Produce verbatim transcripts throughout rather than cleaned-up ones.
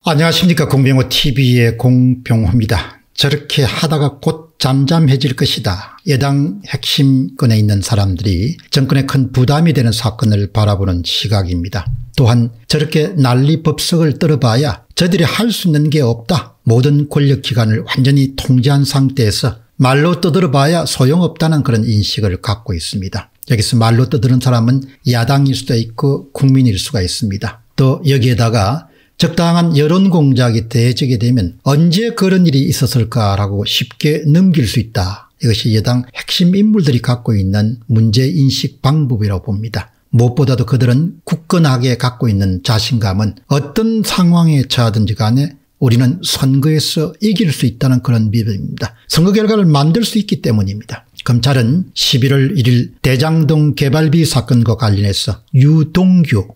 안녕하십니까. 공병호티비의 공병호입니다. 저렇게 하다가 곧 잠잠해질 것이다. 여당 핵심권에 있는 사람들이 정권에 큰 부담이 되는 사건을 바라보는 시각입니다. 또한 저렇게 난리법석을 떨어봐야 저들이 할 수 있는 게 없다. 모든 권력기관을 완전히 통제한 상태에서 말로 떠들어봐야 소용없다는 그런 인식을 갖고 있습니다. 여기서 말로 떠드는 사람은 야당일 수도 있고 국민일 수가 있습니다. 또 여기에다가 적당한 여론 공작이 더해지게 되면 언제 그런 일이 있었을까라고 쉽게 넘길 수 있다. 이것이 여당 핵심 인물들이 갖고 있는 문제인식 방법이라고 봅니다. 무엇보다도 그들은 굳건하게 갖고 있는 자신감은 어떤 상황에 처하든지 간에 우리는 선거에서 이길 수 있다는 그런 믿음입니다. 선거 결과를 만들 수 있기 때문입니다. 검찰은 십일월 일일 대장동 개발비 사건과 관련해서 유동규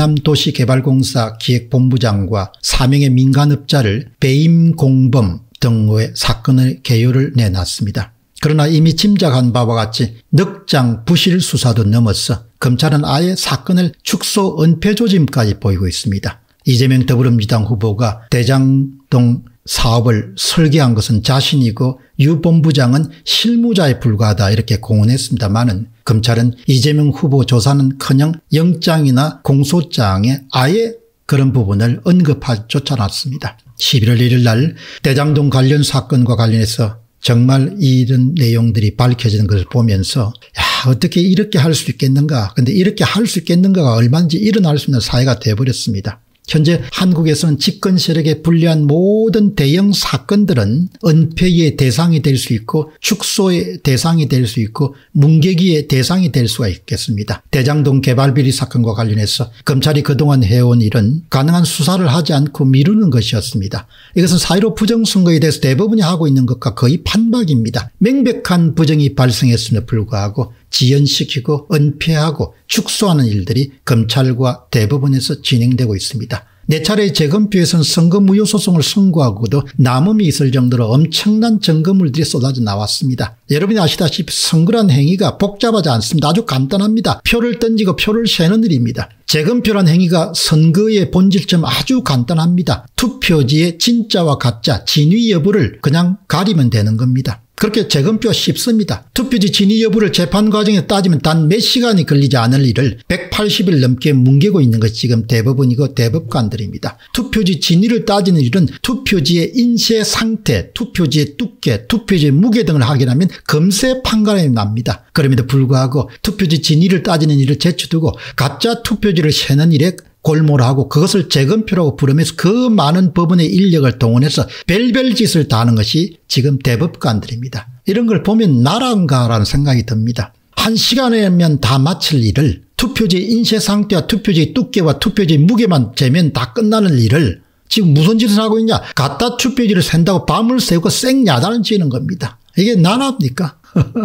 성남도시개발공사 기획본부장과 사명의 민간업자를 배임 공범 등의 사건의 개요를 내놨습니다. 그러나 이미 짐작한 바와 같이 넉장 부실 수사도 넘어서 검찰은 아예 사건을 축소 은폐 조짐까지 보이고 있습니다. 이재명 더불어민주당 후보가 대장동 사업을 설계한 것은 자신이고 유 본부장은 실무자에 불과하다 이렇게 공언했습니다마는 검찰은 이재명 후보 조사는커녕 영장이나 공소장에 아예 그런 부분을 언급하지조차 않았습니다. 십일월 일일 날 대장동 관련 사건과 관련해서 정말 이런 내용들이 밝혀지는 것을 보면서 야, 어떻게 이렇게 할 수 있겠는가. 그런데 이렇게 할 수 있겠는가가 얼마든지 일어날 수 있는 사회가 되어버렸습니다. 현재 한국에서는 집권 세력에 불리한 모든 대형 사건들은 은폐의 대상이 될 수 있고 축소의 대상이 될 수 있고 뭉개기의 대상이 될 수가 있겠습니다. 대장동 개발비리 사건과 관련해서 검찰이 그동안 해온 일은 가능한 수사를 하지 않고 미루는 것이었습니다. 이것은 사일오 부정선거에 대해서 대부분이 하고 있는 것과 거의 판박입니다. 명백한 부정이 발생했음에도 불구하고 지연시키고 은폐하고 축소하는 일들이 검찰과 대법원에서 진행되고 있습니다. 네 차례의 재검표에서는 선거 무효 소송을 선고하고도 남음이 있을 정도로 엄청난 증거물들이 쏟아져 나왔습니다. 여러분이 아시다시피 선거란 행위가 복잡하지 않습니다. 아주 간단합니다. 표를 던지고 표를 세는 일입니다. 재검표란 행위가 선거의 본질점 아주 간단합니다. 투표지의 진짜와 가짜, 진위 여부를 그냥 가리면 되는 겁니다. 그렇게 재검표가 쉽습니다. 투표지 진위 여부를 재판 과정에 따지면 단 몇 시간이 걸리지 않을 일을 백팔십 일 넘게 뭉개고 있는 것이 지금 대법원이고 대법관들입니다. 투표지 진위를 따지는 일은 투표지의 인쇄 상태, 투표지의 두께, 투표지의 무게 등을 확인하면 금세 판가름이 납니다. 그럼에도 불구하고 투표지 진위를 따지는 일을 제쳐두고 가짜 투표지를 세는 일에 골몰하고 그것을 재검표라고 부르면서 그 많은 법원의 인력을 동원해서 별별 짓을 다 하는 것이 지금 대법관들입니다. 이런 걸 보면 나라인가라는 생각이 듭니다. 한 시간이면 다 마칠 일을 투표지 인쇄 상태와 투표지 두께와 투표지 무게만 재면 다 끝나는 일을 지금 무슨 짓을 하고 있냐. 갖다 투표지를 센다고 밤을 새고 생야단을 지는 겁니다. 이게 나라입니까?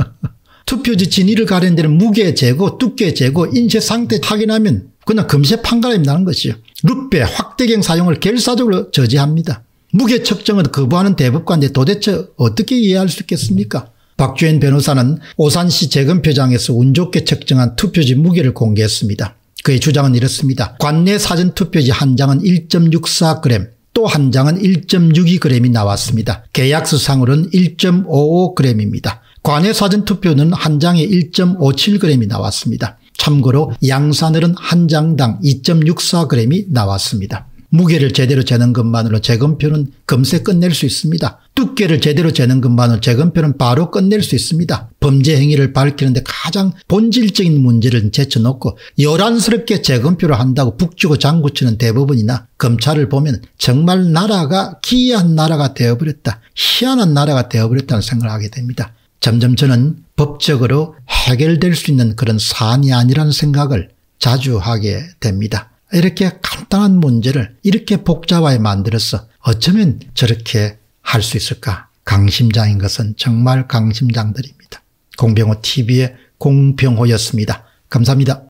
투표지 진위를 가리는 데는 무게 재고 두께 재고 인쇄 상태 확인하면 그냥 금세 판가름이 나는 것이요. 루페, 확대경 사용을 결사적으로 저지합니다. 무게 측정은 거부하는 대법관인데 도대체 어떻게 이해할 수 있겠습니까? 박주현 변호사는 오산시 재검표장에서 운 좋게 측정한 투표지 무게를 공개했습니다. 그의 주장은 이렇습니다. 관내 사전투표지 한 장은 일 점 육사 그램, 또 한 장은 일 점 육이 그램이 나왔습니다. 계약서상으로는 일 점 오오 그램입니다. 관내 사전투표는 한 장에 일 점 오칠 그램이 나왔습니다. 참고로 양산을은 한 장당 이 점 육사 그램이 나왔습니다. 무게를 제대로 재는 것만으로 재검표는 금세 끝낼 수 있습니다. 두께를 제대로 재는 것만으로 재검표는 바로 끝낼 수 있습니다. 범죄 행위를 밝히는데 가장 본질적인 문제를 제쳐놓고 요란스럽게 재검표를 한다고 북주고 장구치는 대법원이나 검찰을 보면 정말 나라가 기이한 나라가 되어버렸다. 희한한 나라가 되어버렸다는 생각을 하게 됩니다. 점점 저는 법적으로 해결될 수 있는 그런 사안이 아니라는 생각을 자주 하게 됩니다. 이렇게 간단한 문제를 이렇게 복잡하게 만들어서 어쩌면 저렇게 할 수 있을까. 강심장인 것은 정말 강심장들입니다. 공병호티비의 공병호였습니다. 감사합니다.